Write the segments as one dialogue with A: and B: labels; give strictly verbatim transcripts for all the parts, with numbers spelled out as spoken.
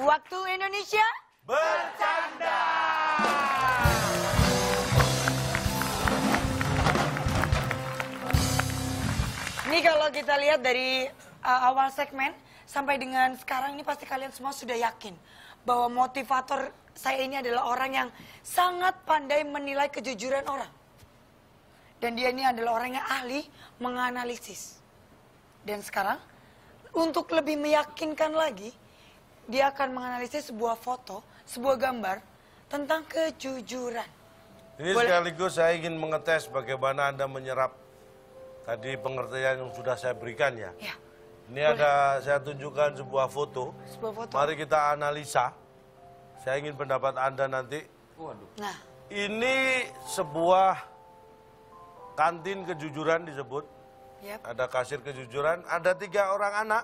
A: Waktu Indonesia
B: Bercanda.
A: Ini kalau kita lihat dari uh, awal segmen sampai dengan sekarang ini pasti kalian semua sudah yakin bahwa motivator saya ini adalah orang yang sangat pandai menilai kejujuran orang. Dan dia ini adalah orang yang ahli menganalisis. Dan sekarang untuk lebih meyakinkan lagi, dia akan menganalisis sebuah foto, sebuah gambar tentang kejujuran.
B: Ini
A: Boleh?
B: sekaligus saya ingin mengetes bagaimana Anda menyerap tadi pengertian yang sudah saya berikan ya.
A: Ya.
B: Ini Boleh. Ada saya tunjukkan sebuah foto.
A: Sebuah foto.
B: Mari kita analisa. Saya ingin pendapat Anda nanti.
C: Waduh.
A: Nah,
B: Ini sebuah kantin kejujuran disebut.
A: yep.
B: Ada kasir kejujuran. Ada tiga orang anak.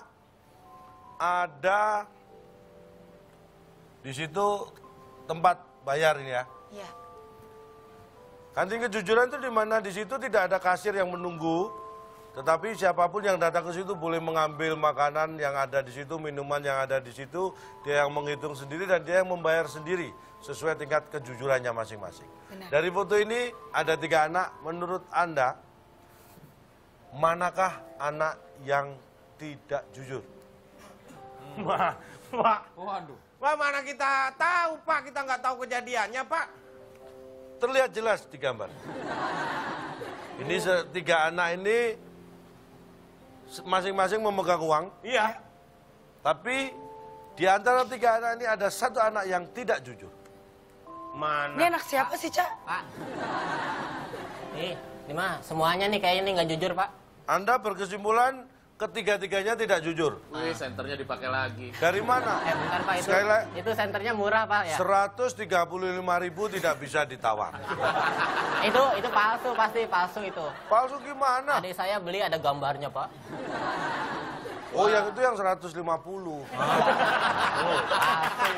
B: Ada di situ tempat bayar ini ya.
A: Ya.
B: Kantin kejujuran itu di mana di situ tidak ada kasir yang menunggu, tetapi siapapun yang datang ke situ boleh mengambil makanan yang ada di situ, minuman yang ada di situ, dia yang menghitung sendiri dan dia yang membayar sendiri sesuai tingkat kejujurannya masing-masing.
A: Benar.
B: Dari foto ini ada tiga anak, menurut Anda, manakah anak yang tidak jujur?
D: Wah, Pak.
C: Waduh.
D: Wah, mana kita tahu, Pak. Kita nggak tahu kejadiannya, Pak.
B: Terlihat jelas di gambar. Ini se- tiga anak ini se- masing-masing memegang uang,
D: Iya.
B: tapi di antara tiga anak ini ada satu anak yang tidak jujur.
D: Mana?
A: Ini anak siapa sih, Cak?
E: Pak, nih, ini mah semuanya nih kayaknya nih nggak jujur, Pak.
B: Anda berkesimpulan ketiga-tiganya tidak jujur.
C: Wih, senternya dipakai lagi.
B: Dari mana?
E: Eh, bentar Pak, itu,
B: Sekali lagi.
E: itu senternya murah, Pak, ya?
B: seratus tiga puluh lima ribu tidak bisa ditawar.
E: itu itu palsu, pasti palsu itu.
B: Palsu gimana?
E: Adik saya beli ada gambarnya, Pak.
B: Oh, yang itu yang seratus lima puluh.
E: Palsu.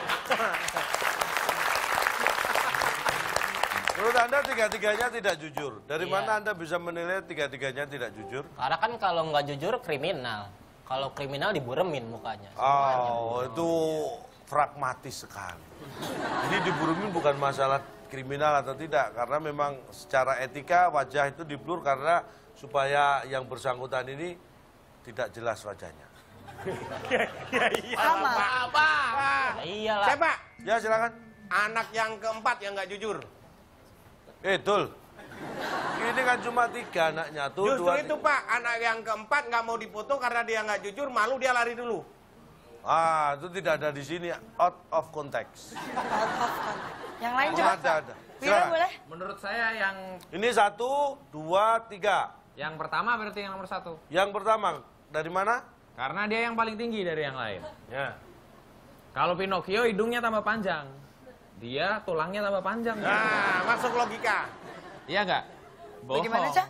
B: Menurut Anda tiga-tiganya tidak jujur. Dari
E: Iya.
B: mana Anda bisa menilai tiga-tiganya tidak jujur?
E: Karena kan kalau nggak jujur kriminal. Kalau kriminal diburemin mukanya.
B: Oh, itu pragmatis sekali. Jadi diburumin bukan masalah kriminal atau tidak, karena memang secara etika wajah itu diblur karena supaya yang bersangkutan ini tidak jelas wajahnya.
A: Sama.
D: Pak, Pak.
E: Ya, iyalah.
D: Siapa?
B: Ya silakan.
D: Anak yang keempat yang nggak jujur.
B: Eh, Dul. Ini kan cuma tiga anaknya tuh.
D: Justru
B: dua,
D: itu,
B: tiga.
D: Pak. Anak yang keempat nggak mau dipoto karena dia nggak jujur, malu dia lari dulu.
B: Ah, itu tidak ada di sini. Out of context.
A: Yang lain
B: Oh,
A: coba.
B: ada, ada.
A: Wira,
B: Silakan.
A: boleh?
C: Menurut saya yang
B: Ini satu, dua, tiga.
C: yang pertama berarti yang nomor satu.
B: Yang pertama, dari mana?
C: Karena dia yang paling tinggi dari yang lain.
B: Ya.
C: Kalau Pinocchio hidungnya tambah panjang. Dia tulangnya tambah panjang.
D: Nah, masuk logika.
C: Iya nggak? Bohong.
A: Bagaimana, Cak?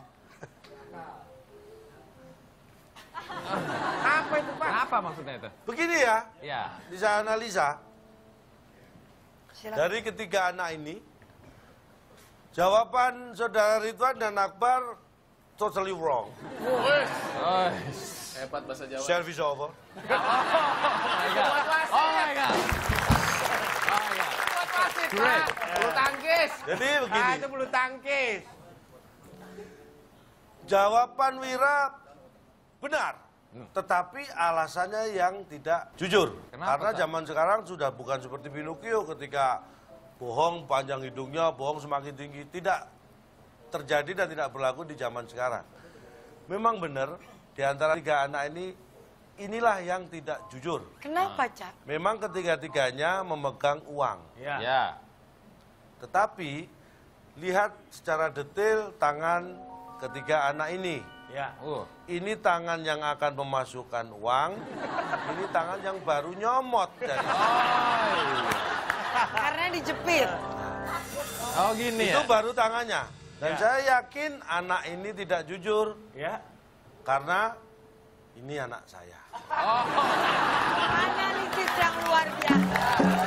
D: Apa itu, Pak?
C: Apa maksudnya itu?
B: Begini ya,
C: Ya.
B: bisa analisa.
A: Silakan.
B: Dari ketiga anak ini, jawaban saudara Ridwan dan Akbar totally wrong.
C: Oh,
F: Hebat bahasa Jawa.
B: Service over.
C: oh my god. Oh my god. Oh my god.
D: Buat wasit,
C: Great.
D: Pak. Bulu tangkis.
B: Jadi
D: Ah,
B: begini,
D: itu bulu tangkis.
B: jawaban Wira benar, tetapi alasannya yang tidak jujur.
C: Kenapa,
B: Karena
C: Cak?
B: zaman sekarang sudah bukan seperti Pinocchio ketika bohong panjang hidungnya, bohong semakin tinggi. Tidak terjadi dan tidak berlaku di zaman sekarang. Memang benar, di antara tiga anak ini, inilah yang tidak jujur.
A: Kenapa, Cak?
B: Memang ketiga-tiganya memegang uang.
D: Ya.
C: Ya.
B: Tetapi, lihat secara detail tangan ketiga anak ini.
D: Ya.
C: Uh.
B: Ini tangan yang akan memasukkan uang, ini tangan yang baru nyomot. Dari
A: Karena dijepit.
C: Oh gini
B: itu
C: ya.
B: baru tangannya. Dan
D: Ya.
B: saya yakin anak ini tidak jujur,
D: Ya.
B: karena ini anak saya.
A: Analisis yang luar biasa.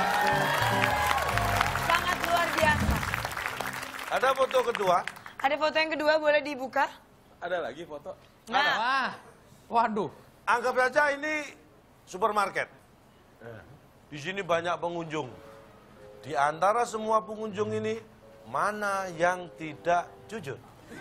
A: Sangat luar biasa.
B: Ada foto kedua.
A: Ada foto yang kedua, boleh dibuka?
F: Ada lagi foto?
A: Nah,
C: Wah. Waduh.
B: Anggap saja ini supermarket. Di sini banyak pengunjung. Di antara semua pengunjung ini, mana yang tidak jujur?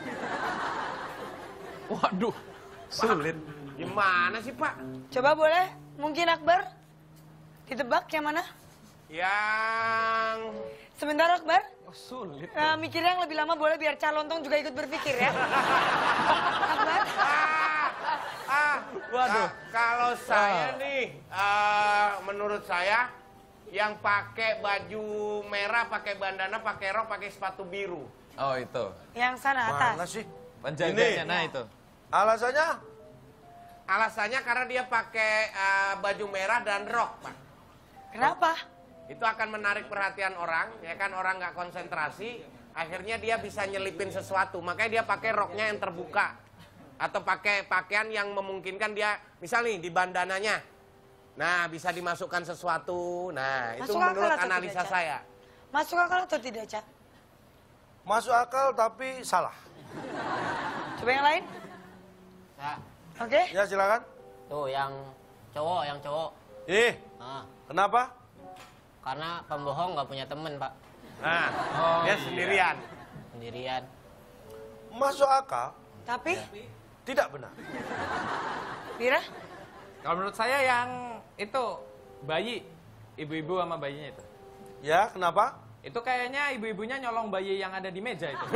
C: Waduh, sulit.
D: Gimana sih, Pak?
A: Coba boleh, mungkin Akbar ditebak yang mana?
D: Yang...
A: Sebentar Akbar,
C: Oh, sulit.
A: Eh, mikirnya yang lebih lama boleh biar Calontong juga ikut berpikir ya. Akbar,
D: Ah,
C: Waduh.
D: ka- kalau saya nih, eh, menurut saya yang pakai baju merah, pakai bandana, pakai rok, pakai sepatu biru.
C: Oh, itu.
A: yang sana
B: Mana
A: atas.
B: sih?
C: Penjaganya,
B: Ini.
C: nah itu.
B: Alasannya?
D: Alasannya karena dia pakai eh, baju merah dan rok, Pak.
A: Kenapa?
D: Itu akan menarik perhatian orang, ya kan, orang nggak konsentrasi, akhirnya dia bisa nyelipin sesuatu, makanya dia pakai roknya yang terbuka. Atau pakai pakaian yang memungkinkan dia, misal nih di bandananya, nah bisa dimasukkan sesuatu, nah itu
A: Masuk akal
D: menurut
A: atau
D: analisa
A: tidak, Cak?
D: saya.
A: Masuk akal atau tidak, Cak?
B: Masuk akal tapi salah.
A: Coba yang lain.
E: Nah,
A: Oke.
B: Ya silakan.
E: tuh yang cowok, yang cowok.
B: Eh,
E: Nah,
B: kenapa?
E: karena pembohong nggak punya temen, Pak.
D: Nah, dia sendirian.
E: Sendirian.
B: Masuk akal,
A: Tapi,
B: tidak benar.
A: Bira,
C: Kalau menurut saya yang itu bayi, ibu-ibu sama bayinya itu.
B: Ya, kenapa?
C: Itu kayaknya ibu-ibunya nyolong bayi yang ada di meja itu.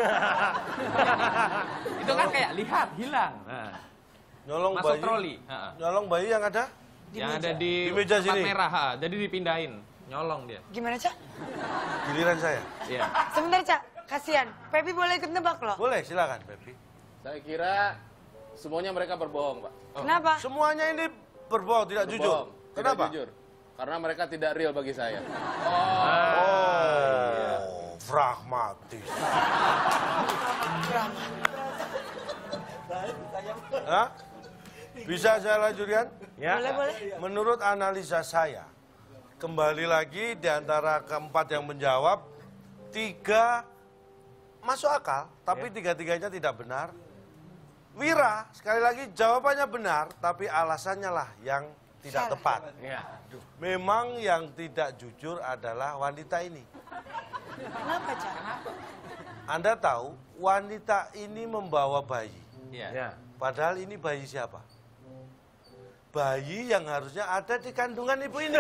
C: Itu kan kayak lihat hilang. Nah,
B: Nyolong
C: masuk
B: bayi.
C: troli. Ha-ha.
B: Nyolong bayi yang ada?
C: Yang ada di,
B: Di meja
C: tempat
B: sini?
C: merah, ha. Jadi dipindahin, nyolong dia.
A: gimana, Cak?
B: Giliran saya.
C: Iya.
A: Sebentar, Cak. Kasihan. Pepi boleh ikut nebak loh.
B: Boleh, silakan, Pepi.
F: Saya kira semuanya mereka berbohong, Pak.
A: Kenapa?
B: Semuanya ini berbohong, tidak jujur.
F: Berbohong, tidak
B: Kenapa?
F: jujur. Karena mereka tidak real bagi saya.
B: Oh, pragmatis. Hah? Bisa saya lanjutkan?
D: Ya.
A: Boleh, boleh.
B: Menurut analisa saya, kembali lagi di antara keempat yang menjawab, tiga masuk akal, tapi tiga-tiganya tidak benar. Wira, sekali lagi jawabannya benar, tapi alasannya lah yang tidak
A: Salah.
B: tepat.
D: Ya.
B: Memang yang tidak jujur adalah wanita ini.
A: Kenapa, Cak?
B: Anda tahu, wanita ini membawa bayi.
C: Iya.
D: Ya.
B: Padahal ini bayi siapa? Bayi yang harusnya ada di kandungan ibu ini.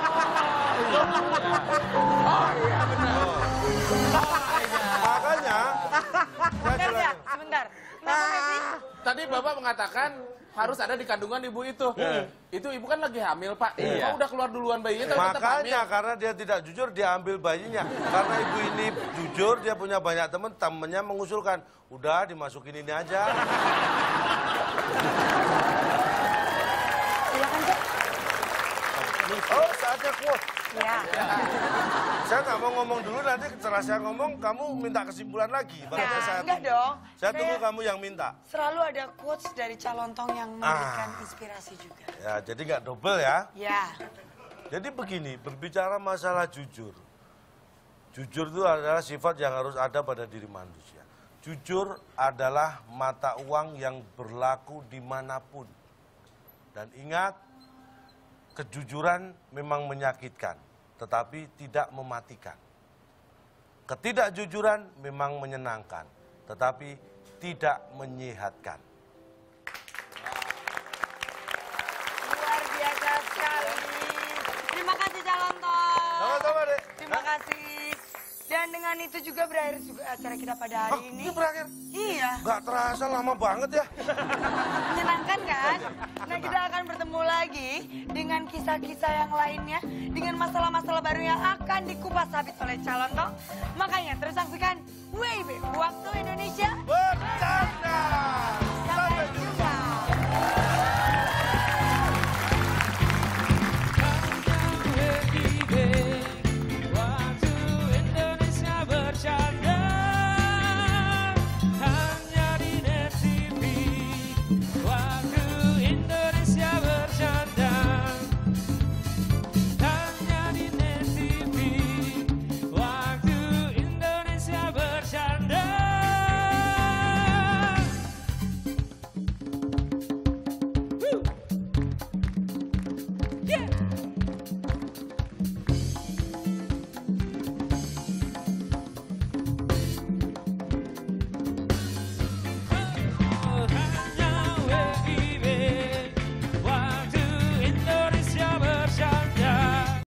B: Makanya, saya
A: Sebentar,
B: jelaskan.
A: Cak. Sebentar. Kenapa, Pepi?
F: Tadi Bapak mengatakan harus ada di kandungan ibu itu. Itu ibu kan lagi hamil, Pak.
C: Iya.
F: Kok udah keluar duluan bayinya tapi tetap
B: Makanya
F: hamil?
B: karena dia tidak jujur, dia ambil bayinya. Karena ibu ini jujur, dia punya banyak teman, temannya mengusulkan, udah dimasukin ini aja.
A: Silakan, Cak.
B: Oh, saatnya quote.
A: Ya.
B: Saya nggak mau ngomong dulu, nanti setelah saya ngomong, kamu minta kesimpulan lagi. Makanya
A: Nah,
B: saya
A: enggak
B: tunggu.
A: dong.
B: Saya tunggu
A: Saya-
B: kamu yang minta.
A: Selalu ada quotes dari Calontong yang memberikan
B: Ah.
A: inspirasi juga.
B: Ya, jadi nggak double ya.
A: Ya.
B: Jadi begini, berbicara masalah jujur. Jujur itu adalah sifat yang harus ada pada diri manusia. Jujur adalah mata uang yang berlaku dimanapun. Dan ingat, kejujuran memang menyakitkan, tetapi tidak mematikan. Ketidakjujuran memang menyenangkan, tetapi tidak menyehatkan.
A: Luar biasa sekali. Terima kasih Calontong.
B: Sama-sama, Dek.
A: Terima kasih. Dan dengan itu juga berakhir juga acara kita pada
B: Oh,
A: hari ini.
B: ini berakhir.
A: Iya.
B: Nggak terasa lama banget ya.
A: Menyenangkan kan? Nah, kita akan bertemu lagi dengan kisah-kisah yang lainnya, dengan masalah-masalah baru yang akan dikupas habis oleh Calontong. Makanya terus saksikan W I B, Waktu Indonesia.